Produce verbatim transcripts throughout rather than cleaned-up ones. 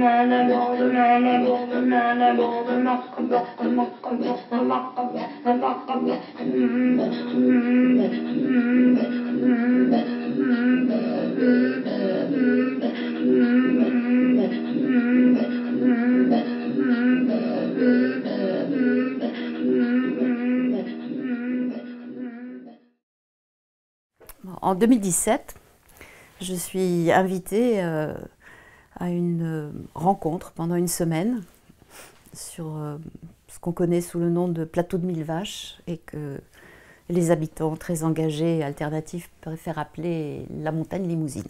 En deux mille dix-sept, je suis invitée euh, à une rencontre pendant une semaine sur euh, ce qu'on connaît sous le nom de plateau de mille vaches et que les habitants très engagés et alternatifs préfèrent appeler la montagne limousine.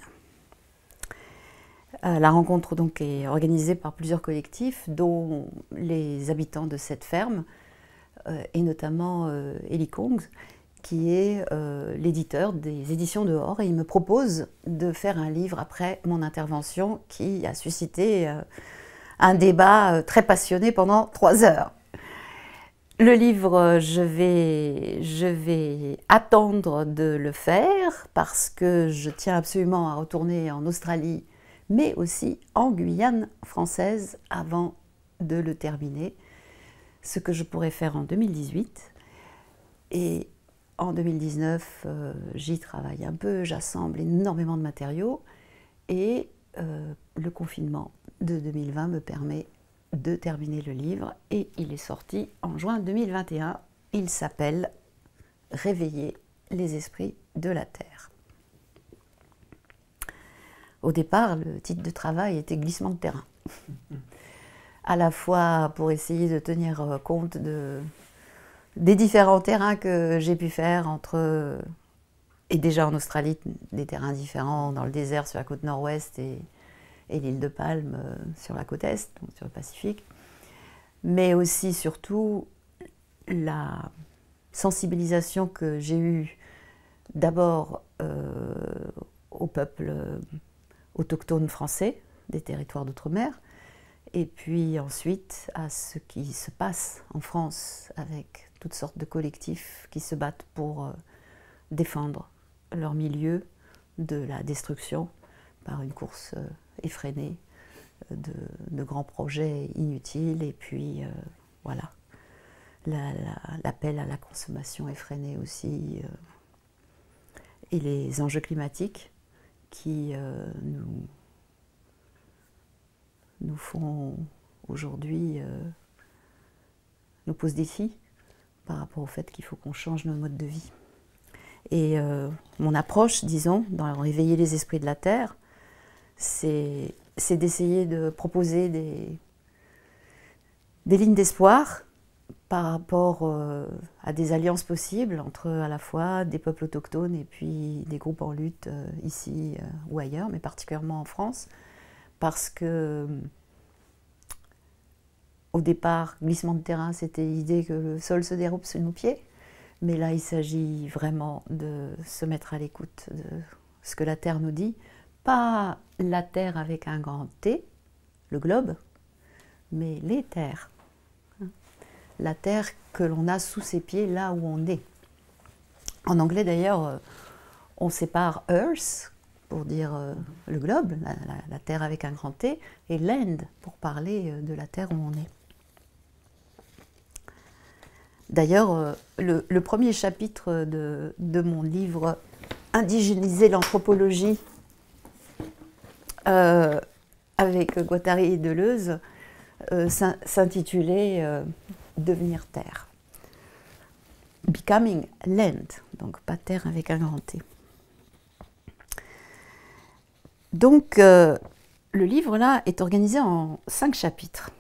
Euh, la rencontre donc est organisée par plusieurs collectifs, dont les habitants de cette ferme euh, et notamment euh, Eli Kongs, qui est euh, l'éditeur des éditions Dehors, et il me propose de faire un livre après mon intervention qui a suscité euh, un débat euh, très passionné pendant trois heures. Le livre, je vais, je vais attendre de le faire parce que je tiens absolument à retourner en Australie, mais aussi en Guyane française avant de le terminer, ce que je pourrais faire en deux mille dix-huit. Et en deux mille dix-neuf, euh, j'y travaille un peu, j'assemble énormément de matériaux et euh, le confinement de deux mille vingt me permet de terminer le livre et il est sorti en juin deux mille vingt et un. Il s'appelle « Réveiller les esprits de la Terre ». Au départ, le titre de travail était « Glissement de terrain », à la fois pour essayer de tenir compte de des différents terrains que j'ai pu faire entre, et déjà en Australie, des terrains différents dans le désert sur la côte nord-ouest et, et l'île de Palme euh, sur la côte est, donc sur le Pacifique, mais aussi surtout la sensibilisation que j'ai eue d'abord euh, au peuple euh, autochtone français des territoires d'outre-mer, et puis ensuite à ce qui se passe en France avec toutes sortes de collectifs qui se battent pour euh, défendre leur milieu de la destruction par une course euh, effrénée euh, de, de grands projets inutiles et puis euh, voilà, l'appel la, la, à la consommation effrénée aussi euh, et les enjeux climatiques qui euh, nous, nous font aujourd'hui, euh, nous posent défi par rapport au fait qu'il faut qu'on change nos modes de vie. Et euh, mon approche, disons, dans Réveiller les esprits de la Terre, c'est d'essayer de proposer des, des lignes d'espoir par rapport euh, à des alliances possibles entre à la fois des peuples autochtones et puis des groupes en lutte euh, ici euh, ou ailleurs, mais particulièrement en France, parce que au départ, glissement de terrain, c'était l'idée que le sol se dérobe sous nos pieds. Mais là, il s'agit vraiment de se mettre à l'écoute de ce que la Terre nous dit. Pas la Terre avec un grand T, le globe, mais les terres. La Terre que l'on a sous ses pieds, là où on est. En anglais, d'ailleurs, on sépare Earth, pour dire euh, le globe, la, la, la Terre avec un grand T, et Land, pour parler de la Terre où on est. D'ailleurs, le, le premier chapitre de, de mon livre « Indigéniser l'anthropologie » euh, avec Guattari et Deleuze euh, s'intitulait euh, « Devenir Terre ». Becoming Land, donc pas Terre avec un grand T. Donc, euh, le livre là est organisé en cinq chapitres.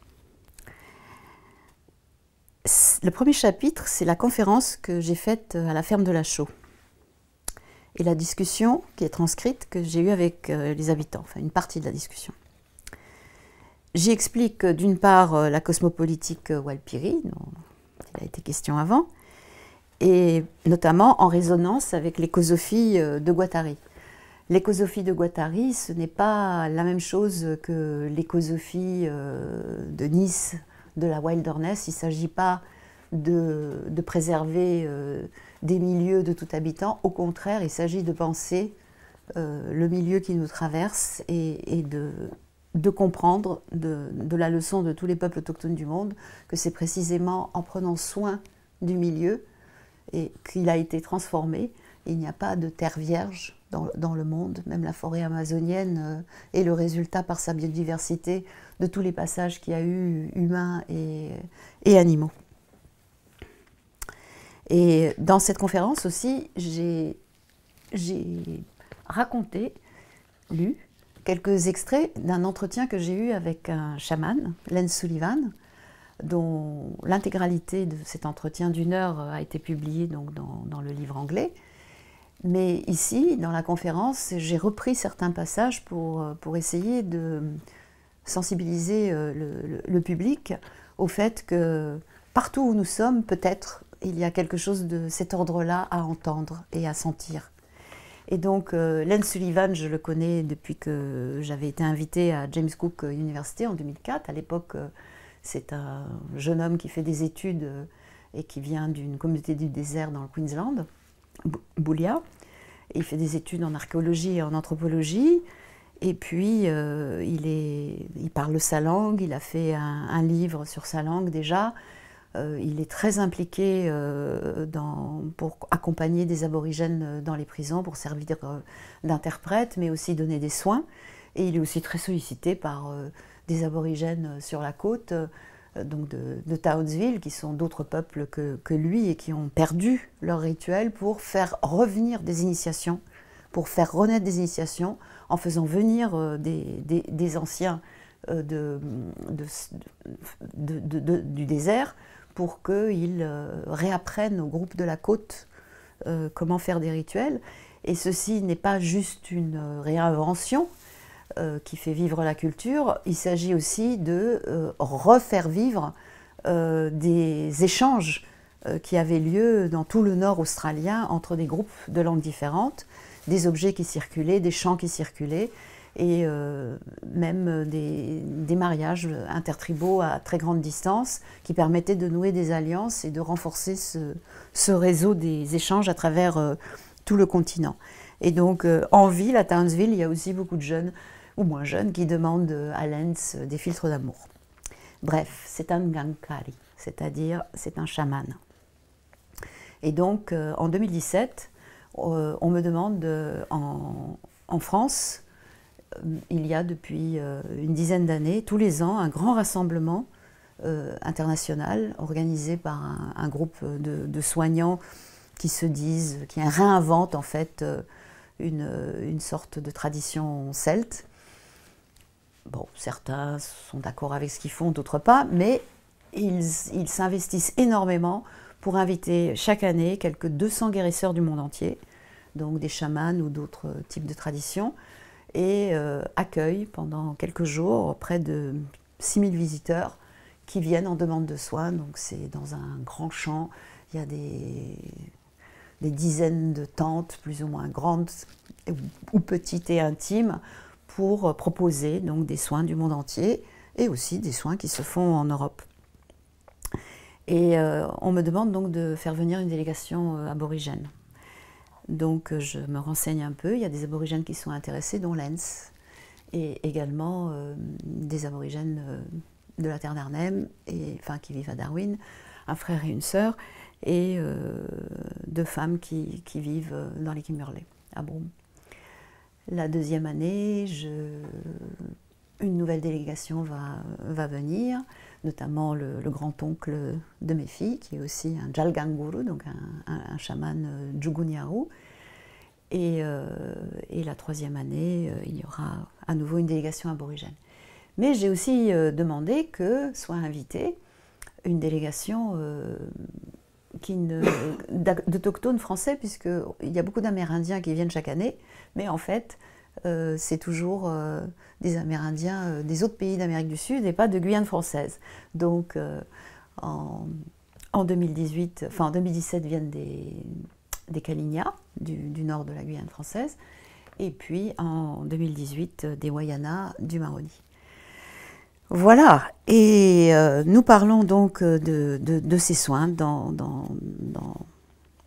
Le premier chapitre, c'est la conférence que j'ai faite à la ferme de la Chaux. Et la discussion qui est transcrite que j'ai eue avec les habitants, enfin une partie de la discussion. J'y explique d'une part la cosmopolitique Walpiri, dont il a été question avant, et notamment en résonance avec l'écosophie de Guattari. L'écosophie de Guattari, ce n'est pas la même chose que l'écosophie de Nice, de la wilderness. Il ne s'agit pas de, de préserver euh, des milieux de tout habitant. Au contraire, il s'agit de penser euh, le milieu qui nous traverse et, et de de comprendre de, de la leçon de tous les peuples autochtones du monde, que c'est précisément en prenant soin du milieu et qu'il a été transformé. Il n'y a pas de terre vierge dans, dans le monde, même la forêt amazonienne euh, est le résultat par sa biodiversité de tous les passages qu'il y a eu, humains et, et animaux. Et dans cette conférence aussi, j'ai raconté, lu, quelques extraits d'un entretien que j'ai eu avec un chaman, Len Sullivan, dont l'intégralité de cet entretien d'une heure a été publiée donc, dans, dans le livre anglais. Mais ici, dans la conférence, j'ai repris certains passages pour, pour essayer de sensibiliser le, le, le public au fait que partout où nous sommes, peut-être, il y a quelque chose de cet ordre-là à entendre et à sentir. Et donc, euh, Len Sullivan, je le connais depuis que j'avais été invitée à James Cook University en deux mille quatre. À l'époque, euh, c'est un jeune homme qui fait des études euh, et qui vient d'une communauté du désert dans le Queensland, Boulia. Il fait des études en archéologie et en anthropologie. Et puis, euh, il, est, il parle sa langue, il a fait un, un livre sur sa langue déjà. Euh, il est très impliqué euh, dans, pour accompagner des aborigènes dans les prisons, pour servir euh, d'interprète, mais aussi donner des soins. Et il est aussi très sollicité par euh, des aborigènes sur la côte, euh, donc de, de Townsville, qui sont d'autres peuples que, que lui et qui ont perdu leur rituel pour faire revenir des initiations, pour faire renaître des initiations en faisant venir euh, des, des, des anciens euh, de, de, de, de, de, du désert, pour qu'ils euh, réapprennent au groupe de la côte euh, comment faire des rituels. Et ceci n'est pas juste une euh, réinvention euh, qui fait vivre la culture, il s'agit aussi de euh, refaire vivre euh, des échanges euh, qui avaient lieu dans tout le nord australien entre des groupes de langues différentes, des objets qui circulaient, des chants qui circulaient, et euh, même des, des mariages intertribaux à très grande distance qui permettaient de nouer des alliances et de renforcer ce, ce réseau des échanges à travers euh, tout le continent. Et donc euh, en ville, à Townsville, il y a aussi beaucoup de jeunes, ou moins jeunes, qui demandent à Lens des filtres d'amour. Bref, c'est un Ngankari, c'est-à-dire c'est un chaman. Et donc euh, en deux mille dix-sept, euh, on me demande de, en, en France, il y a depuis une dizaine d'années, tous les ans, un grand rassemblement euh, international organisé par un, un groupe de, de soignants qui se disent, qui réinventent en fait une, une sorte de tradition celte. Bon, certains sont d'accord avec ce qu'ils font, d'autres pas, mais ils ils s'investissent énormément pour inviter chaque année quelques deux cents guérisseurs du monde entier, donc des chamans ou d'autres types de traditions, et euh, accueille pendant quelques jours près de six mille visiteurs qui viennent en demande de soins. Donc c'est dans un grand champ, il y a des, des dizaines de tentes plus ou moins grandes ou petites et intimes pour proposer donc, des soins du monde entier et aussi des soins qui se font en Europe. Et euh, on me demande donc de faire venir une délégation euh, aborigène. Donc je me renseigne un peu, il y a des aborigènes qui sont intéressés, dont Lens, et également euh, des aborigènes euh, de la terre d'Arnhem, et, enfin qui vivent à Darwin, un frère et une sœur, et euh, deux femmes qui, qui vivent dans les Kimberley, à Broome. La deuxième année, je, une nouvelle délégation va, va venir, notamment le, le grand-oncle de mes filles, qui est aussi un Jalganguru, donc un, un, un chaman euh, Jugunyaru. Et, euh, et la troisième année, euh, il y aura à nouveau une délégation aborigène. Mais j'ai aussi euh, demandé que soit invitée une délégation euh, d'autochtones français, puisqu'il y a beaucoup d'Amérindiens qui viennent chaque année, mais en fait, Euh, c'est toujours euh, des Amérindiens euh, des autres pays d'Amérique du Sud et pas de Guyane française. Donc euh, en, en deux mille dix-huit, enfin en deux mille dix-sept viennent des, des Kali'na du, du nord de la Guyane française, et puis en deux mille dix-huit des Wayanas du Maroni. Voilà, et euh, nous parlons donc de, de, de ces soins dans, dans, dans,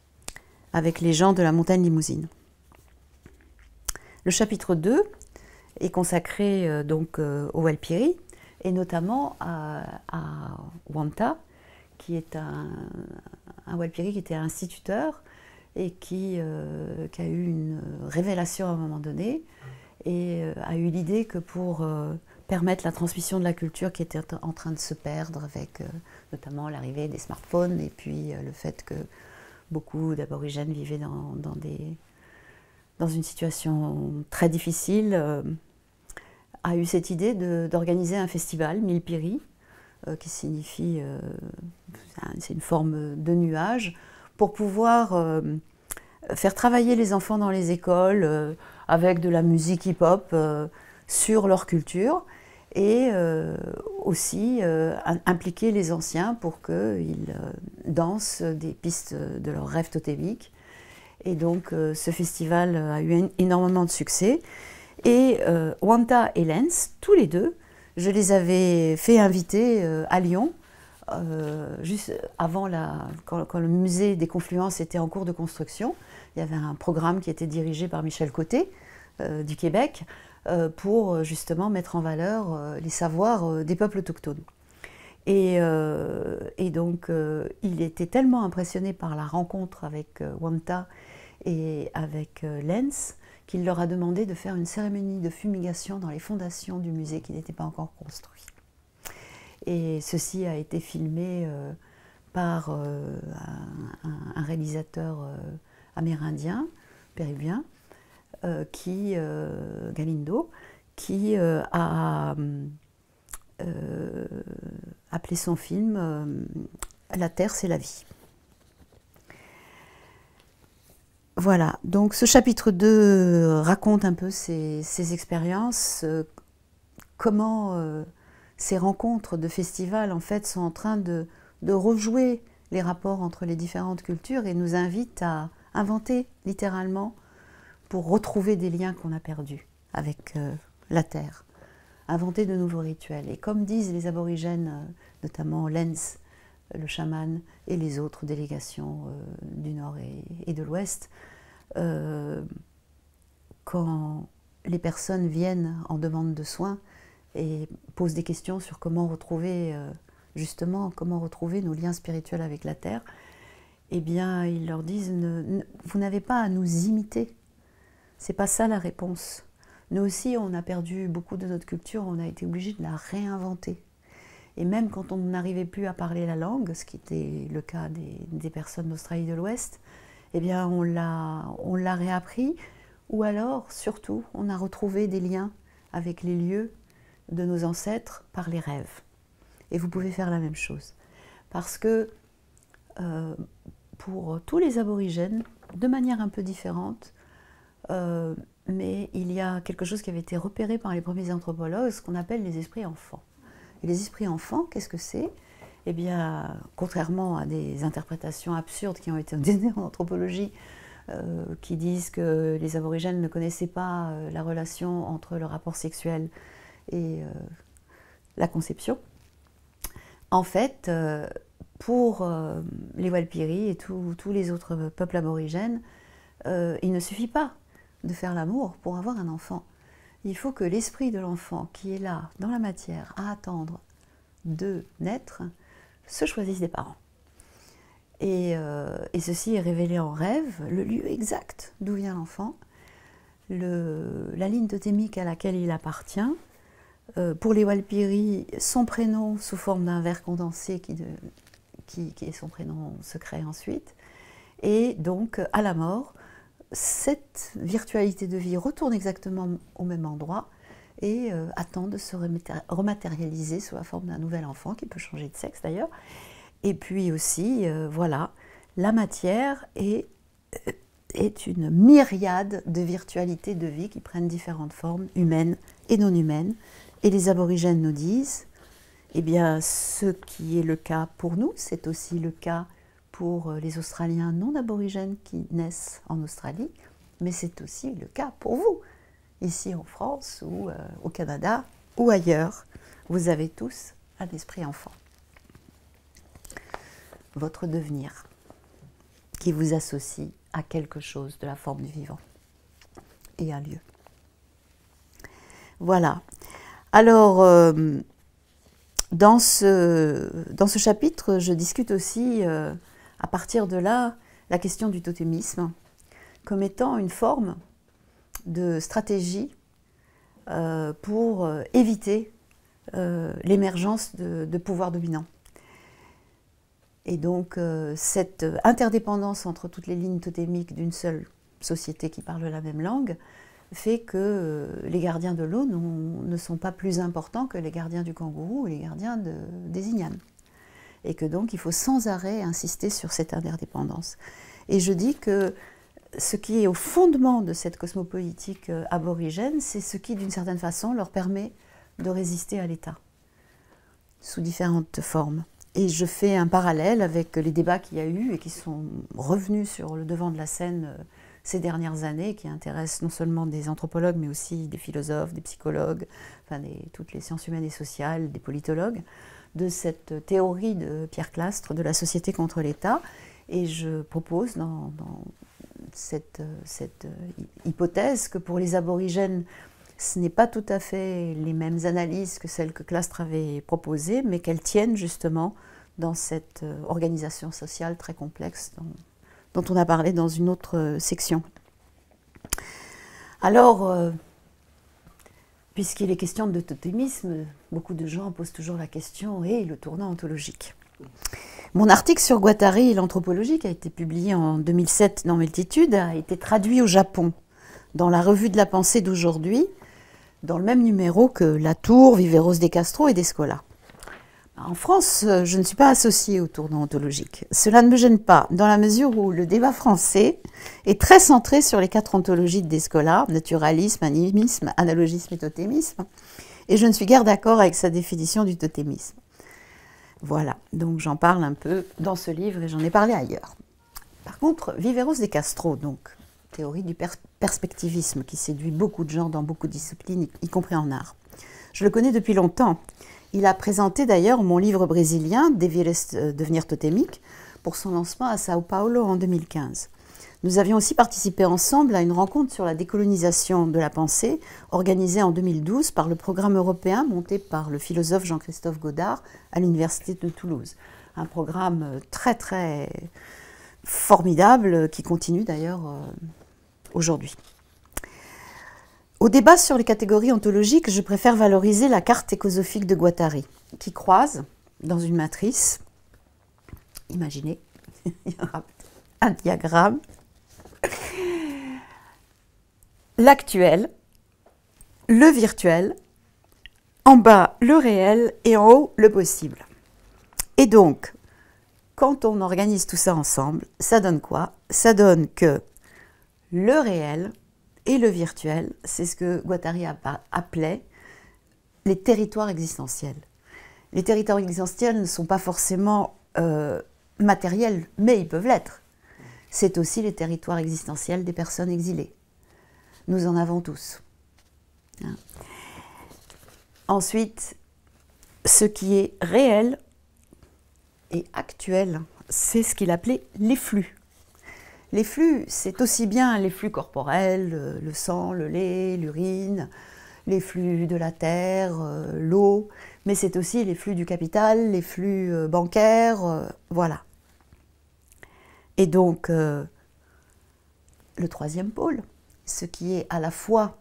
avec les gens de la montagne Limousine. Le chapitre deux est consacré euh, donc euh, au Walpiri, et notamment à, à Wanta, qui est un, un Walpiri qui était instituteur et qui, euh, qui a eu une révélation à un moment donné, et euh, a eu l'idée que pour euh, permettre la transmission de la culture qui était en train de se perdre avec euh, notamment l'arrivée des smartphones et puis euh, le fait que beaucoup d'aborigènes vivaient dans, dans, des, dans une situation très difficile, euh, a eu cette idée d'organiser un festival, Milpiri, euh, qui signifie, euh, c'est une forme de nuage, pour pouvoir euh, faire travailler les enfants dans les écoles euh, avec de la musique hip-hop euh, sur leur culture, et euh, aussi euh, impliquer les anciens pour qu'ils euh, dansent des pistes de leurs rêves totémiques. Et donc euh, ce festival a eu énormément de succès. Et euh, Wanta et Lens, tous les deux, je les avais fait inviter euh, à Lyon, euh, juste avant la, quand, quand le musée des Confluences était en cours de construction. Il y avait un programme qui était dirigé par Michel Côté euh, du Québec, pour justement mettre en valeur les savoirs des peuples autochtones. Et, euh, et donc, euh, il était tellement impressionné par la rencontre avec euh, Wanta et avec euh, Lens qu'il leur a demandé de faire une cérémonie de fumigation dans les fondations du musée qui n'était pas encore construit. Et ceci a été filmé euh, par euh, un, un réalisateur euh, amérindien, péruvien, Euh, qui, euh, Galindo, qui euh, a euh, appelé son film euh, La Terre, c'est la vie. Voilà, donc ce chapitre deux raconte un peu ces, ces expériences, euh, comment euh, ces rencontres de festivals en fait sont en train de, de rejouer les rapports entre les différentes cultures et nous invitent à inventer littéralement pour retrouver des liens qu'on a perdus avec euh, la terre, inventer de nouveaux rituels. Et comme disent les aborigènes, euh, notamment Lens, le chaman, et les autres délégations euh, du Nord et, et de l'Ouest, euh, quand les personnes viennent en demande de soins et posent des questions sur comment retrouver, euh, justement, comment retrouver nos liens spirituels avec la terre, eh bien, ils leur disent, ne, ne, vous n'avez pas à nous imiter. C'est pas ça la réponse. Nous aussi, on a perdu beaucoup de notre culture, on a été obligé de la réinventer. Et même quand on n'arrivait plus à parler la langue, ce qui était le cas des, des personnes d'Australie de l'Ouest, eh bien, on l'a, on l'a réappris, ou alors, surtout, on a retrouvé des liens avec les lieux de nos ancêtres par les rêves. Et vous pouvez faire la même chose. Parce que euh, pour tous les aborigènes, de manière un peu différente, Euh, mais il y a quelque chose qui avait été repéré par les premiers anthropologues, ce qu'on appelle les esprits enfants. Et les esprits enfants, qu'est-ce que c'est? Eh bien, contrairement à des interprétations absurdes qui ont été données en anthropologie, euh, qui disent que les aborigènes ne connaissaient pas euh, la relation entre le rapport sexuel et euh, la conception, en fait, euh, pour euh, les Walpiri et tous les autres peuples aborigènes, euh, il ne suffit pas de faire l'amour pour avoir un enfant. Il faut que l'esprit de l'enfant qui est là, dans la matière, à attendre de naître, se choisisse des parents. Et, euh, et ceci est révélé en rêve, le lieu exact d'où vient l'enfant, la ligne totémique à laquelle il appartient. Euh, pour les Walpiri, son prénom sous forme d'un verre condensé qui, de, qui, qui est son prénom secret ensuite. Et donc, à la mort, cette virtualité de vie retourne exactement au même endroit et euh, attend de se rematérialiser sous la forme d'un nouvel enfant qui peut changer de sexe d'ailleurs. Et puis aussi, euh, voilà, la matière est, est une myriade de virtualités de vie qui prennent différentes formes, humaines et non humaines. Et les aborigènes nous disent, eh bien, ce qui est le cas pour nous, c'est aussi le cas pour les Australiens non aborigènes qui naissent en Australie, mais c'est aussi le cas pour vous, ici en France ou euh, au Canada ou ailleurs. Vous avez tous un esprit enfant. Votre devenir qui vous associe à quelque chose de la forme du vivant et un lieu. Voilà. Alors, euh, dans, ce, dans ce chapitre, je discute aussi, euh, à partir de là, la question du totémisme comme étant une forme de stratégie euh, pour euh, éviter euh, l'émergence de, de pouvoirs dominants. Et donc, euh, cette interdépendance entre toutes les lignes totémiques d'une seule société qui parle la même langue fait que euh, les gardiens de l'eau ne sont pas plus importants que les gardiens du kangourou ou les gardiens de, des ignanes. Et que donc, il faut sans arrêt insister sur cette interdépendance. Et je dis que ce qui est au fondement de cette cosmopolitique euh, aborigène, c'est ce qui, d'une certaine façon, leur permet de résister à l'État, sous différentes formes. Et je fais un parallèle avec les débats qu'il y a eu et qui sont revenus sur le devant de la scène euh, ces dernières années, qui intéressent non seulement des anthropologues, mais aussi des philosophes, des psychologues, enfin des, toutes les sciences humaines et sociales, des politologues, de cette théorie de Pierre Clastre de la société contre l'État. Et je propose dans, dans cette, cette hypothèse que pour les aborigènes, ce n'est pas tout à fait les mêmes analyses que celles que Clastre avait proposées, mais qu'elles tiennent justement dans cette organisation sociale très complexe dont, dont on a parlé dans une autre section. Alors, euh, puisqu'il est question de totémisme, beaucoup de gens posent toujours la question « et le tournant ontologique ?» Mon article sur Guattari et l'anthropologie, qui a été publié en deux mille sept dans Multitude, a été traduit au Japon, dans la Revue de la Pensée d'aujourd'hui, dans le même numéro que Latour, Viveros de Castro et Descola. En France, je ne suis pas associée au tournant ontologique. Cela ne me gêne pas, dans la mesure où le débat français est très centré sur les quatre ontologies de Descola, naturalisme, animisme, analogisme et totémisme, et je ne suis guère d'accord avec sa définition du totémisme. Voilà, donc j'en parle un peu dans ce livre et j'en ai parlé ailleurs. Par contre, Viveros de Castro, donc, théorie du pers perspectivisme qui séduit beaucoup de gens dans beaucoup de disciplines, y compris en art. Je le connais depuis longtemps. Il a présenté d'ailleurs mon livre brésilien, Devires devenir totémique, pour son lancement à Sao Paulo en deux mille quinze. Nous avions aussi participé ensemble à une rencontre sur la décolonisation de la pensée, organisée en deux mille douze par le programme européen monté par le philosophe Jean-Christophe Godard à l'Université de Toulouse. Un programme très très formidable qui continue d'ailleurs euh, aujourd'hui. Au débat sur les catégories ontologiques, je préfère valoriser la carte écosophique de Guattari, qui croise dans une matrice, imaginez, il y aura un diagramme, l'actuel, le virtuel, en bas le réel et en haut le possible. Et donc, quand on organise tout ça ensemble, ça donne quoi? Ça donne que le réel et le virtuel, c'est ce que Guattari appelait les territoires existentiels. Les territoires existentiels ne sont pas forcément euh, matériels, mais ils peuvent l'être. C'est aussi les territoires existentiels des personnes exilées. Nous en avons tous. Hein. Ensuite, ce qui est réel et actuel, c'est ce qu'il appelait les flux. Les flux, c'est aussi bien les flux corporels, le sang, le lait, l'urine, les flux de la terre, l'eau, mais c'est aussi les flux du capital, les flux bancaires, voilà. Et donc, euh, le troisième pôle, ce qui est à la fois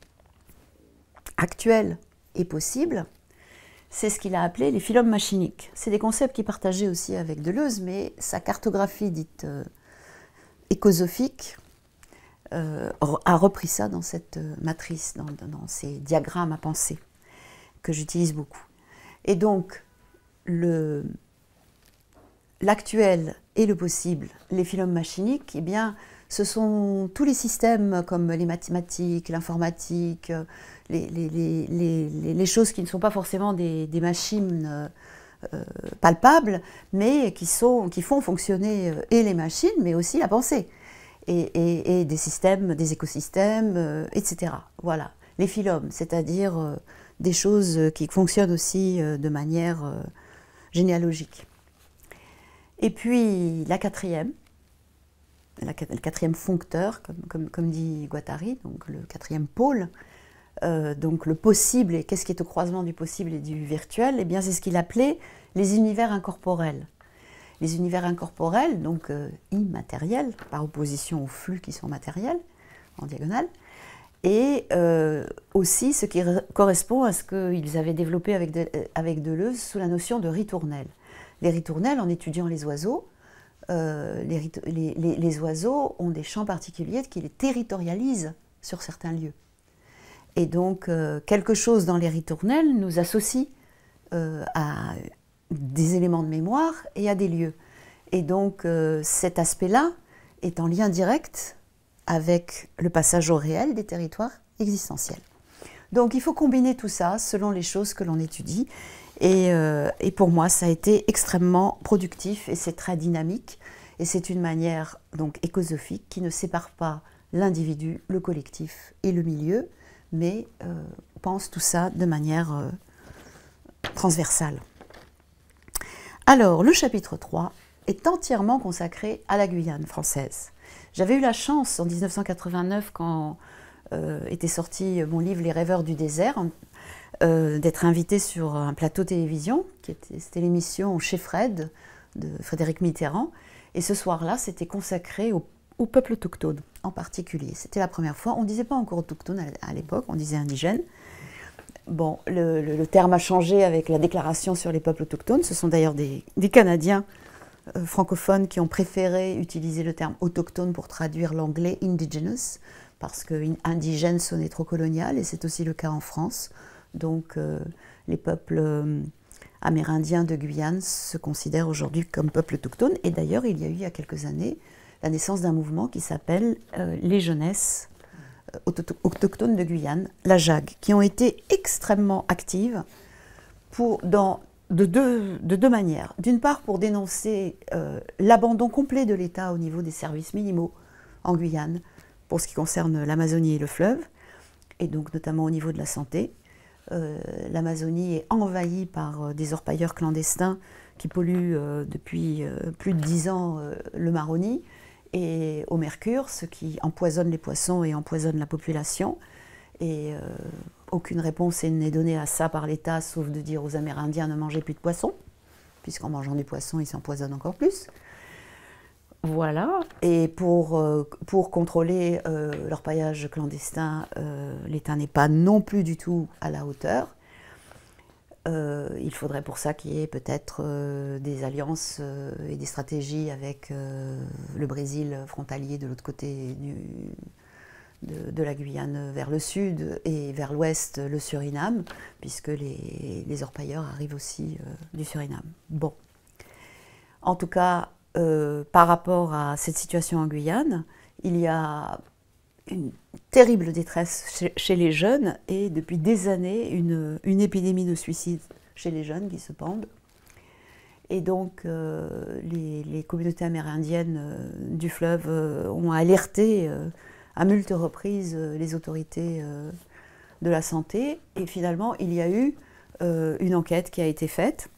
actuel et possible, c'est ce qu'il a appelé les phylums machiniques. C'est des concepts qu'il partageait aussi avec Deleuze, mais sa cartographie dite euh, écosophique euh, a repris ça dans cette matrice, dans, dans ces diagrammes à penser, que j'utilise beaucoup. Et donc, le... l'actuel et le possible, les phylums machiniques, eh bien, ce sont tous les systèmes comme les mathématiques, l'informatique, les, les, les, les, les choses qui ne sont pas forcément des, des machines euh, palpables, mais qui, sont, qui font fonctionner euh, et les machines, mais aussi la pensée, et, et, et des systèmes, des écosystèmes, euh, et cetera. Voilà, les phylums, c'est-à-dire euh, des choses qui fonctionnent aussi euh, de manière euh, généalogique. Et puis la quatrième, la, le quatrième foncteur, comme, comme, comme dit Guattari, donc le quatrième pôle, euh, donc le possible, et qu'est-ce qui est au croisement du possible et du virtuel, eh bien c'est ce qu'il appelait les univers incorporels. Les univers incorporels, donc euh, immatériels, par opposition aux flux qui sont matériels, en diagonale, et euh, aussi ce qui correspond à ce qu'ils avaient développé avec, de, avec Deleuze sous la notion de ritournelle. Les ritournelles, en étudiant les oiseaux, euh, les, les, les, les oiseaux ont des champs particuliers qui les territorialisent sur certains lieux. Et donc, euh, quelque chose dans les ritournelles nous associe euh, à des éléments de mémoire et à des lieux. Et donc, euh, cet aspect-là est en lien direct avec le passage au réel des territoires existentiels. Donc, il faut combiner tout ça selon les choses que l'on étudie. Et, euh, et pour moi, ça a été extrêmement productif et c'est très dynamique. Et c'est une manière donc écosophique qui ne sépare pas l'individu, le collectif et le milieu, mais euh, pense tout ça de manière euh, transversale. Alors, le chapitre trois est entièrement consacré à la Guyane française. J'avais eu la chance en mille neuf cent quatre-vingt-neuf, quand euh, était sorti mon livre « Les rêveurs du désert », euh, d'être invitée sur un plateau télévision, c'était l'émission « Chez Fred » de Frédéric Mitterrand, et ce soir-là, c'était consacré au, au peuple autochtone en particulier. C'était la première fois, on ne disait pas encore autochtone à, à l'époque, on disait indigène. Bon, le, le, le terme a changé avec la déclaration sur les peuples autochtones, ce sont d'ailleurs des, des Canadiens euh, francophones qui ont préféré utiliser le terme autochtone pour traduire l'anglais indigenous, parce que indigène sonnait trop colonial, et c'est aussi le cas en France. Donc euh, les peuples euh, amérindiens de Guyane se considèrent aujourd'hui comme peuples autochtones, et d'ailleurs il y a eu il y a quelques années la naissance d'un mouvement qui s'appelle euh, les jeunesses autochtones de Guyane, la J A G, qui ont été extrêmement actives pour, dans, de, deux, de deux manières. D'une part, pour dénoncer euh, l'abandon complet de l'État au niveau des services minimaux en Guyane, pour ce qui concerne l'Amazonie et le fleuve, et donc notamment au niveau de la santé. Euh, L'Amazonie est envahie par euh, des orpailleurs clandestins qui polluent euh, depuis euh, plus de dix ans euh, le Maroni, et au mercure, ce qui empoisonne les poissons et empoisonne la population. Et euh, aucune réponse n'est donnée à ça par l'État, sauf de dire aux Amérindiens ne mangez plus de poissons, puisqu'en mangeant du poisson, ils s'empoisonnent encore plus. Voilà. Et pour, euh, pour contrôler euh, l'orpaillage clandestin, euh, l'État n'est pas non plus du tout à la hauteur. Euh, il faudrait pour ça qu'il y ait peut-être euh, des alliances euh, et des stratégies avec euh, le Brésil frontalier de l'autre côté du, de, de la Guyane vers le sud, et vers l'ouest le Suriname, puisque les, les orpailleurs arrivent aussi euh, du Suriname. Bon. En tout cas, euh, par rapport à cette situation en Guyane, il y a une terrible détresse chez, chez les jeunes, et depuis des années, une, une épidémie de suicide chez les jeunes qui se pendent. Et donc, euh, les, les communautés amérindiennes euh, du fleuve euh, ont alerté euh, à multiples reprises euh, les autorités euh, de la santé. Et finalement, il y a eu euh, une enquête qui a été faite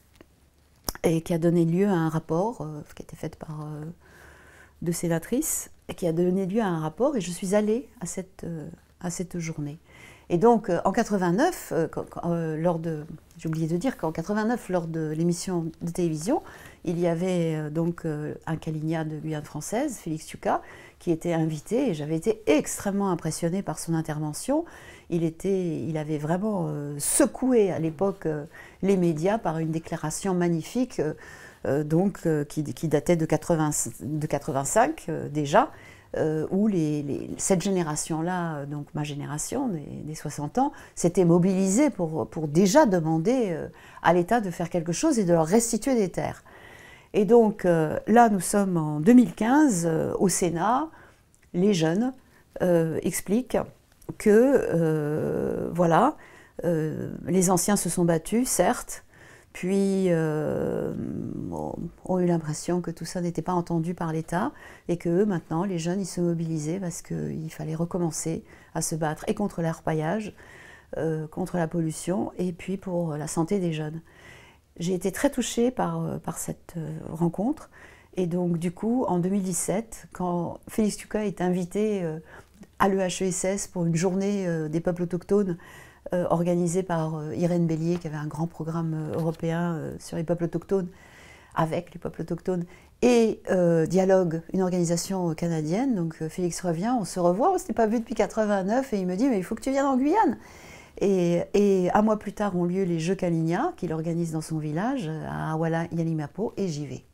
et qui a donné lieu à un rapport euh, qui a été fait par euh, deux sénatrices, et qui a donné lieu à un rapport, et je suis allée à cette, euh, à cette journée. Et donc, euh, en quatre-vingt-neuf, euh, quand, quand, euh, lors de, j'ai oublié de dire qu'en quatre-vingt-neuf, lors de l'émission de télévision, il y avait euh, donc euh, un Kalinia de Guyane française, Félix Tuka, qui était invité, et j'avais été extrêmement impressionnée par son intervention. Il, était, il avait vraiment euh, secoué à l'époque euh, les médias par une déclaration magnifique, euh, Euh, donc, euh, qui, qui datait de, quatre-vingts, de quatre-vingt-cinq euh, déjà, euh, où les, les, cette génération-là, donc ma génération des, des soixante ans, s'était mobilisée pour, pour déjà demander euh, à l'État de faire quelque chose et de leur restituer des terres. Et donc euh, là, nous sommes en deux mille quinze, euh, au Sénat, les jeunes euh, expliquent que, euh, voilà, euh, les anciens se sont battus, certes, puis euh, ont eu l'impression que tout ça n'était pas entendu par l'État, et qu'eux, maintenant, les jeunes, ils se mobilisaient parce qu'il fallait recommencer à se battre, et contre l'orpaillage, euh, contre la pollution, et puis pour la santé des jeunes. J'ai été très touchée par, par cette rencontre, et donc du coup, en deux mille dix-sept, quand Félix Tuka est invité euh, à l'E H E S S pour une journée euh, des peuples autochtones euh, organisée par euh, Irène Bélier, qui avait un grand programme euh, européen euh, sur les peuples autochtones, avec les peuples autochtones, et euh, Dialogue, une organisation canadienne. Donc euh, Félix revient, on se revoit, on ne s'était pas vu depuis quatre-vingt-neuf, et il me dit « mais il faut que tu viennes en Guyane ». Et, et un mois plus tard ont lieu les Jeux Kalinia, qu'il organise dans son village, à Awala Yalimapo, et j'y vais.